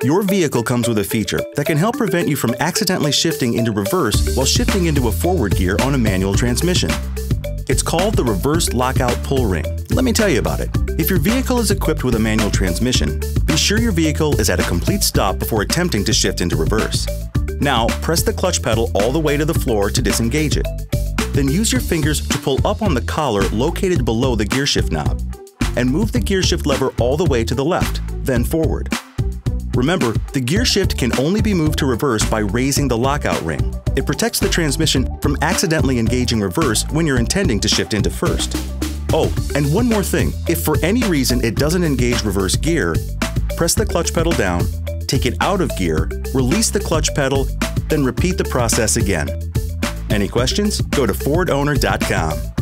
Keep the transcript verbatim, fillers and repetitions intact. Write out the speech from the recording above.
Your vehicle comes with a feature that can help prevent you from accidentally shifting into reverse while shifting into a forward gear on a manual transmission. It's called the Reverse Lockout Pull Ring. Let me tell you about it. If your vehicle is equipped with a manual transmission, be sure your vehicle is at a complete stop before attempting to shift into reverse. Now, press the clutch pedal all the way to the floor to disengage it. Then use your fingers to pull up on the collar located below the gear shift knob, and move the gear shift lever all the way to the left, then forward. Remember, the gear shift can only be moved to reverse by raising the lockout ring. It protects the transmission from accidentally engaging reverse when you're intending to shift into first. Oh, and one more thing. If for any reason it doesn't engage reverse gear, press the clutch pedal down, take it out of gear, release the clutch pedal, then repeat the process again. Any questions? Go to Ford Owner dot com.